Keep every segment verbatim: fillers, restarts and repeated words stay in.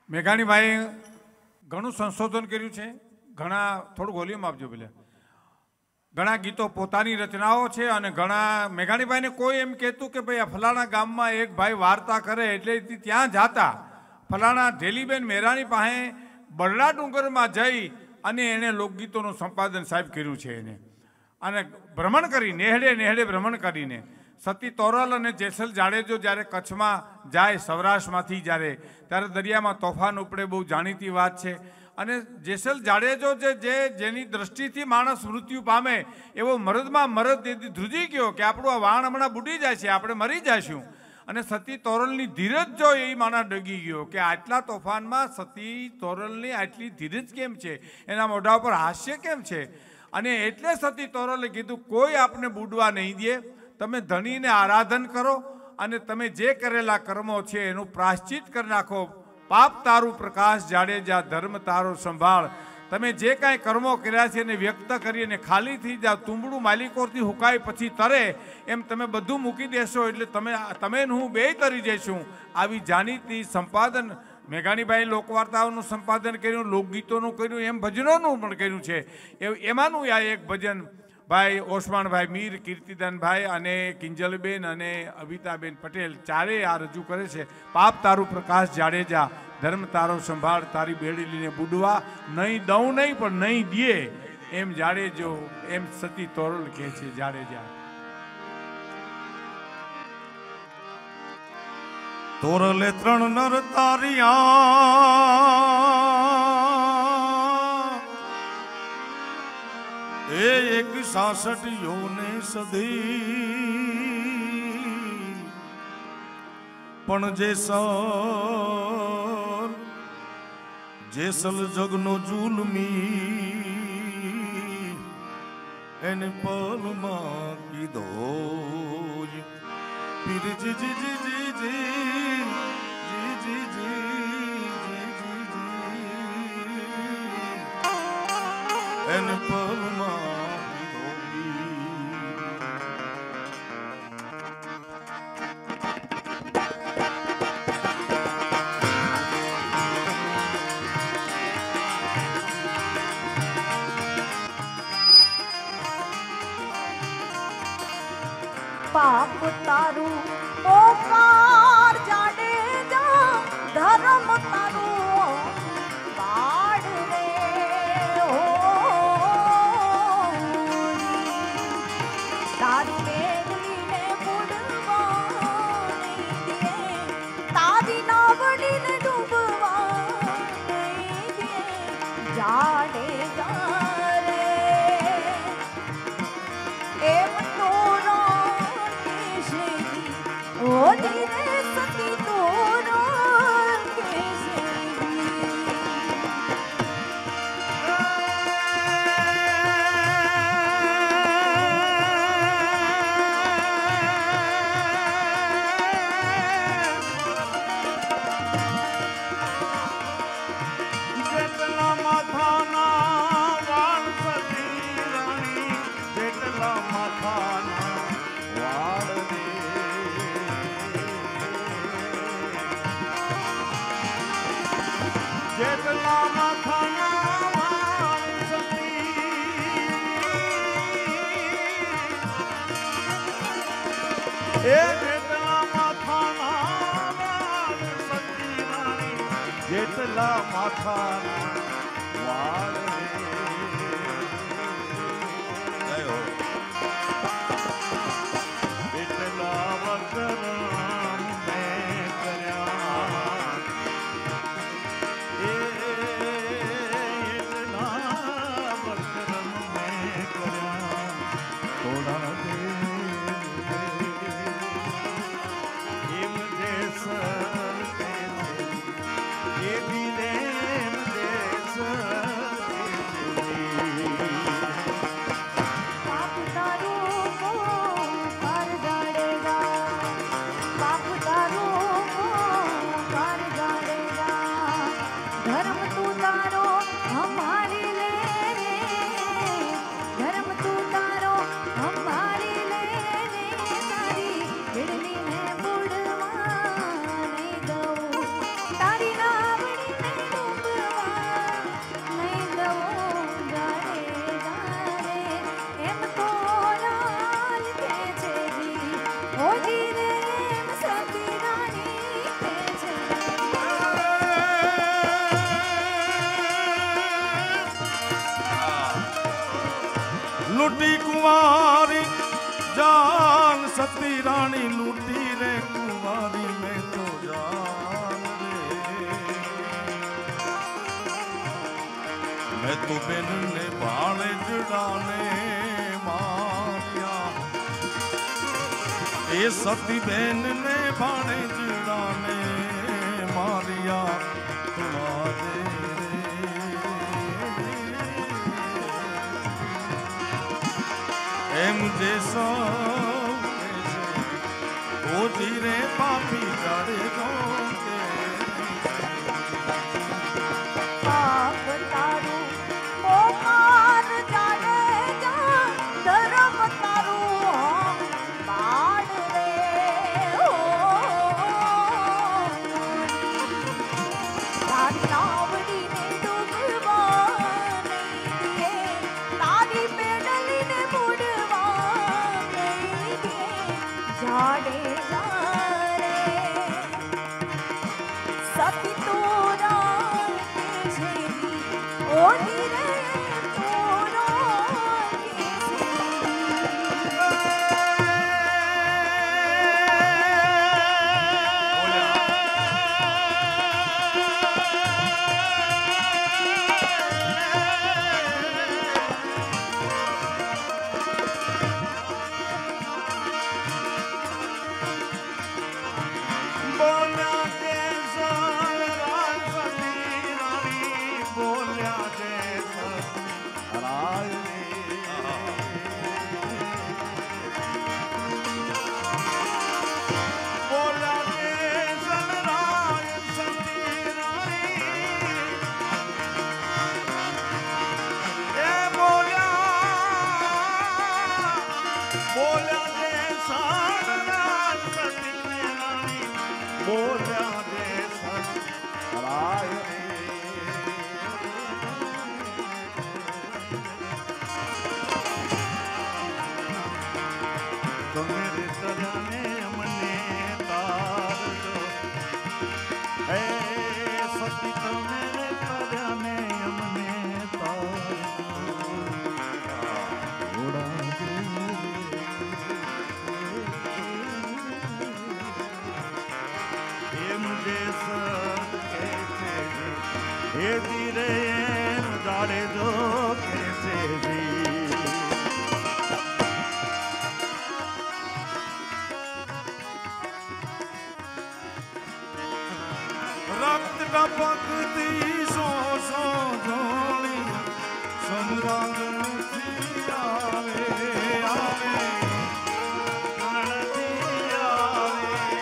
મેઘાણીભાઈ ઘણું સંશોધન કર્યું છે, ઘણા થોડું વોલ્યુમ આપજો પેલે, ઘણા ગીતો પોતાની રચનાઓ છે અને ઘણા મેઘાણીભાઈને કોઈ એમ કહેતું કે ભાઈ આ ફલાણા ગામમાં એક ભાઈ વાર્તા કરે એટલે ત્યાં જાતા ફલાણા ઢેલીબેન મેરાણી પાસે બરડા ડુંગરમાં જઈ અને એણે લોકગીતોનું સંપાદન સાહેબ કર્યું છે એને, અને ભ્રમણ કરી નેહડે નેહડે ભ્રમણ કરીને સતી તોરલ અને જેસલ જાડેજો જ્યારે કચ્છમાં જાય સૌરાષ્ટ્રમાંથી જ્યારે ત્યારે દરિયામાં તોફાન ઉપડે, બહુ જાણીતી વાત છે. અને જેસલ જાડેજો જે જે જેની દ્રષ્ટિથી માણસ મૃત્યુ પામે એવો મરદમાં મરદ તેથી ધ્રુજી ગયો કે આપણું આ વાણ હમણાં બુડી જાય છે, આપણે મરી જઈશું. અને સતી તોરલની ધીરજ જો એ માણા ડગી ગયો કે આટલા તોફાનમાં સતી તોરલની આટલી ધીરજ કેમ છે, એના મોઢા ઉપર હાસ્ય કેમ છે. અને એટલે સતી તોરલે કીધું કોઈ આપને બુડવા નહીં દે, તમે ધણીને આરાધન કરો અને તમે જે કરેલા કર્મો છે એનું પ્રાશ્ચિત કરી નાખો. પાપ તારું પ્રકાશ જાડેજા, ધર્મ તારો સંભાળ. તમે જે કાંઈ કર્મો કર્યા છે એને વ્યક્ત કરી અને ખાલી થઈ જાઓ. તુંબડું માલિકોથી હુકાય પછી તરે એમ તમે બધું મૂકી દેશો એટલે તમે તમે હું બે તરી જઈશું. આવી જાણીતી સંપાદન મેઘાણીભાઈ લોકવાર્તાઓનું સંપાદન કર્યું, લોકગીતોનું કર્યું, એમ ભજનોનું પણ કર્યું છે. એમાંનું આ એક ભજન ભાઈ ઓસમાણભાઈ મીર, કીર્તિદાનભાઈ અને કિંજલબેન અને અબિતાબેન પટેલ ચારેય આ રજૂ કરે છે. પાપ તારું પ્રકાશ જાડેજા, ધર્મ તારો સંભાળ, તારી બેડીલીને બુડવા નહીં દઉં નહીં પણ નહીં દે એમ જાડેજો, એમ સતી તોરલ કહે છે જાડેજા. તોરલે ત્રણ નર તારિયા એ એક સાસઠ યોને સધી, પણ જેસલ જેસલ જગનો જુલમી એને પલમાં કીધો પીર જી જી જી જી જી જી જી એને પલમાં પાપ તારું ઓકાર જાડેજા, ધર્મ તારું બાળ રે હો, તારી બેડીને બુડવા નહીં દે, તારી નાવડીને ડૂબવા નહીં દે જાડેજા રે. એમ ઓ ધીરે સતી તોરલ જેટલા માથાના વાળ સતી રાણી, જેટલા માથાના વાળ રે, જેટલા માથાના વાળ સતી, એ જેટલા માથાના વાળ સતી રાણી, જેટલા માથાના વાળ રે. એટલા વગર મેં કર્યા, થોડા એમ દેશ એ દિલે એમ દેશ પાપ તારું કર જાડેજા, પાપ તારું કર જાડેજા, ધર્મ તું તારો હમારી લે રે, ધર્મ તું તારો હમારી લે રે, તારી બેડલીને બુડવા નહીં દઉં, તારી નાવડી है तू बेन ने भाणे जड़ाने मारिया ए सती बेन ने भाणे जड़ाने मारिया तुम्हारे ए मुझे सौ ओ जीरे पापी चढ़े दो पाप तारू ओ मार जाड़ेगा धर्म तारू हम बाड़ रे ओ तारी नावड़ी ने डूबवा नहीं दिए तारी पेडली ने मुड़वा नहीं दिए जाड़ेगा रे सती तोरा ओ धीरे तोरो बोला के साराय सती रानी बोला के सराय बोला के सराय सती रानी ए बोला बोला के सराय सती रानी बोला दे सराय तो मेरे तराने मने तार दो है सती तो मेरे तराने मने तार उड़ा ये मुझे सब कैसे ये धीरे जाड़े दो कैसे भी रक्त टपकती सो सो धोनी समरंग थी आवे आवे नदी आवे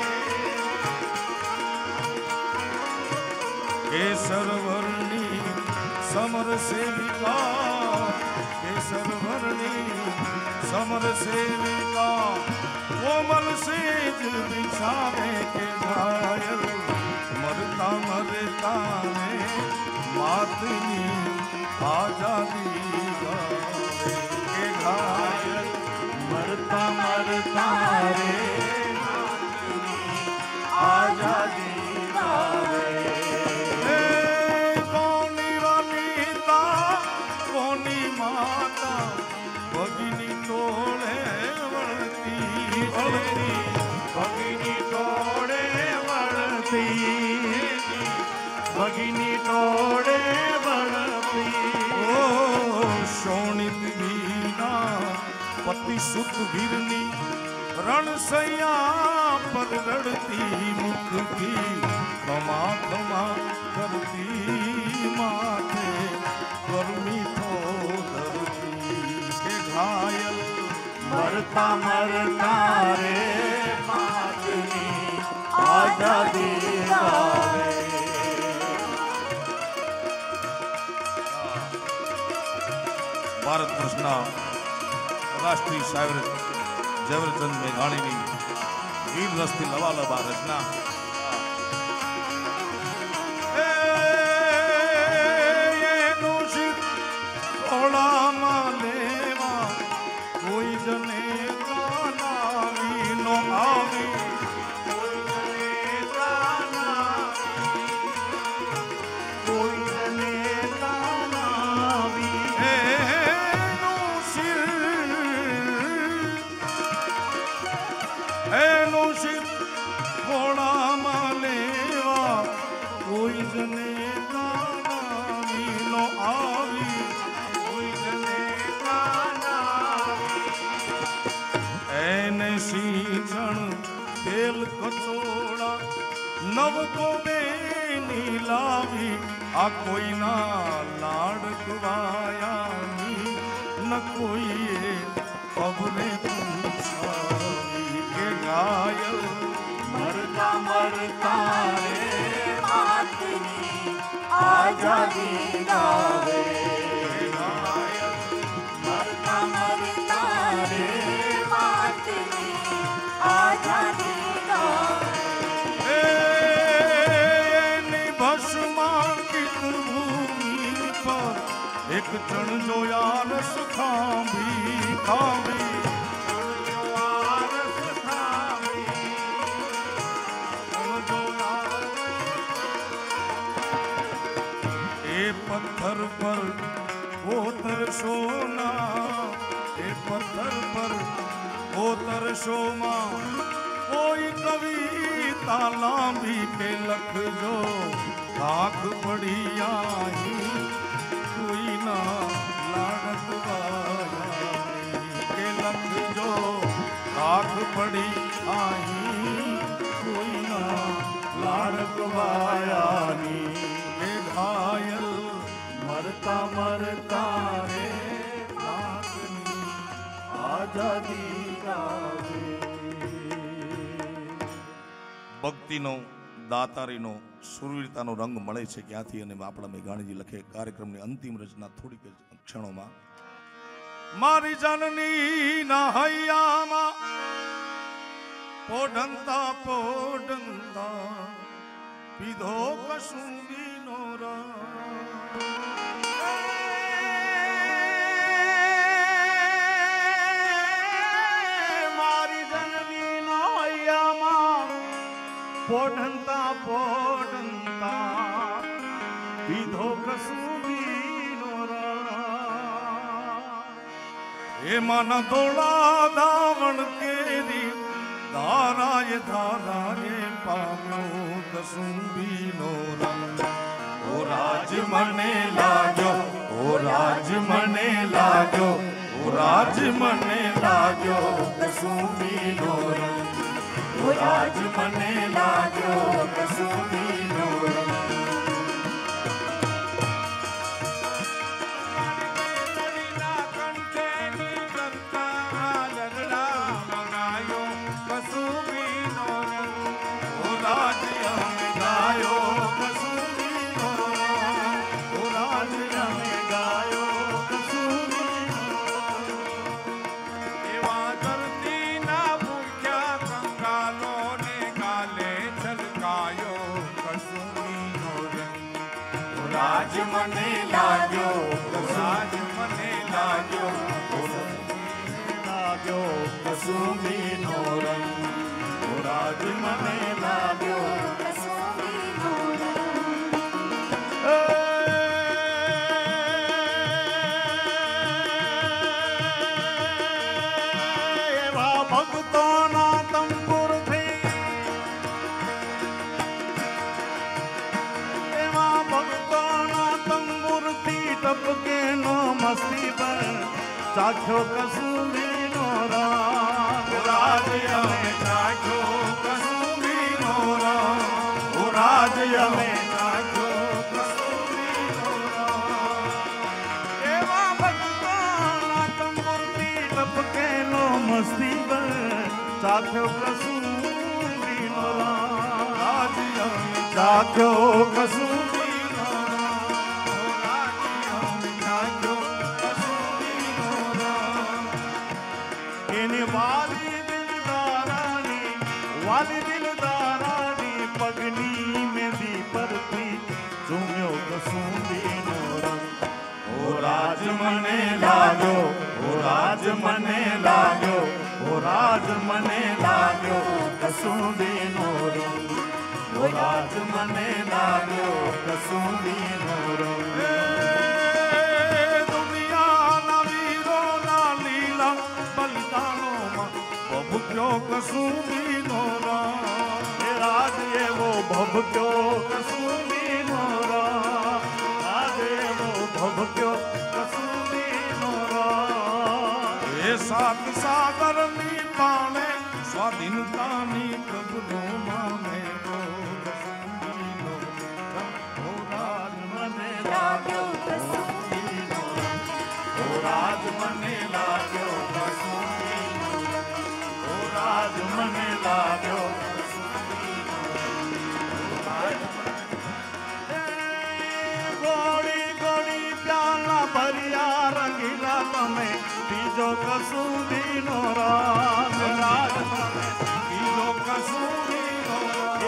केसर वर्णी समर सेविका केसर वर्णी समर सेविका कोमल सेज बिछावे के घायल मरता मरता ने मातनी आजादी गावे के घायल मरता मरता रे मातनी आजादी गावे कोनी वनीता कोनी माता भगिनी तोड़े वळती वळती भगिनी तोड़े वळती भगिनी तोड़े वळती ओ शोणित वीणा पति सुत वीरनी रणसैया पर लड़ती मुख की खमा खमा करती माथे गर्मी थो धरती के घायल मरता मरता रे मातनी आजादी गावे भारत વર્ષના રાષ્ટ્રીય શાયર ઝવેરચંદ મેઘાણીની વીર રસથી લવાલબા રચના એનું શિર ખોળામાં લેવા કોઈ જને કાનાવી નો આવી કોઈ જને કાનાવી કોઈ જને કાનાવી એનું શિર ખોળામાં લેવા કોઈ જને કાનાવી નો આવી નવ કો બેની લાવી આ કોઈના લાડ કવાયાની ન કોઈએ ખબરે પૂછાવી કે ઘાયલ મરતા મરતા રે માતની આઝાદી ગાવે મરતા મરતા રે માતની આઝાદી ગાવે એની ભસ્માંકિત ભૂમિ પર એક ચણ જોયા રસ ખાંભી ખાંભી पत्थर पर कोतर सोना ए पत्थर पर कोतर सोमा कोई कविता लांबी के लखजो आँख पड़ी आई कोई ना लाडत वायानी के लखजो आँख पड़ी आई कोई ना लाडत वायानी के घायल मरता मरता रे मातनी आजादी गावे ભક્તિનો દાતારીનો સુરવીરતાનો રંગ મળે છે ક્યાંથી અને આપણા મેઘાણીજી લખે કાર્યક્રમની અંતિમ રચના થોડીક ક્ષણોમાં મારી જનની ના હૈયામાં પોઢંતા પોઢંતા પીધો કસુંબીનો રંગ પોઢંતા પોઢંતા પીધો કસુંબીનો એ માના ધોળા ધાવણ કેરી ધારાએ ધારાએ પામ્યો કસુંબીનો રંગ ઓ રાજ મને લાગ્યો ઓ રાજ મને લાગ્યો ઓ રાજ મને લાગ્યો કસુંબીનો રંગ ઓ રાજ મને લાગ્યો કસુંબીનો રંગ રાજ મને લાગ્યો રાજ મને લાગ્યો લાગ્યો કસુંબીનો રંગ રાજ મને લાગ્યો કસુંબીનો રંગ એવા ભક્તોના તંબુરથી એવા ભક્તો ટપકે નો મસ્તી પર ચાખ્યો કસુંબીનો રંગ રાજ અમે ચાખ્યો કસુંબીનો રંગ રાજ અમે ચાખ્યો કસુંબીનો રંગ એવા ભક્તોના તંબુરથી ટપકે નો મસ્તી પર ચાખ્યો કસુંબીનો રંગ રાજ અમે ચાખ્યો કસુંબીનો વાલી દિલદારાની વાલી દિલદારાની પગની મેદી પરથી ઝૂમ્યો કસુંબીનો રંગ ઓ રાજ મને લાગ્યો ઓ રાજ મને લાગ્યો ઓ રાજ મને લાગ્યો કસુંબીનો રંગ ઓ રાજ મને લાગ્યો કસુંબીનો રંગ દુનિયાના વીરોના લીલા બલિદાનો ભભક્યો કસુંબીનો રંગ રાજ એવો ભભક્યો કસુંબીનો રંગ રાજ એવો ભભક્યો કસુંબીનો રંગ એ સાત સાગરની પાણે સ્વાધીનતાની પ્રભુનો માને લાગ્યો કસુંબીનો રંગ ઓ રાજ મને લાગ્યો કસુંબીનો રંગ ઓ રાજ મને લાગ્યો ભર્યા રંગીલા તમે બીજો કસુંબીનો રંગ રાજ બીજો કસુંબીનો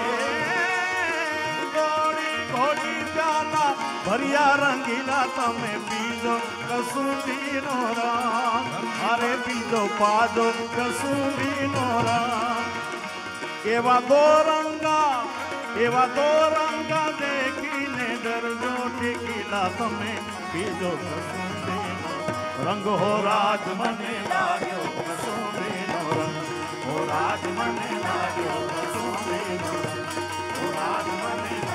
ગોળી ગોળી પ્યાલા ભર્યા રંગીલા તમે બીજો કસુંબીનો રંગ અરે બીજો પાજો કસુંબીનો રંગ એવા દો રંગા એવા દો રંગા દેખીને ડરજો ઠેકીલા તમે બીજો કસુંબીનો રંગ હો રાજ મને લાગ્યો કસુંબીનો રંગ હો રાજ મને લાગ્યો કસુંબીનો રંગ હો રાજ મને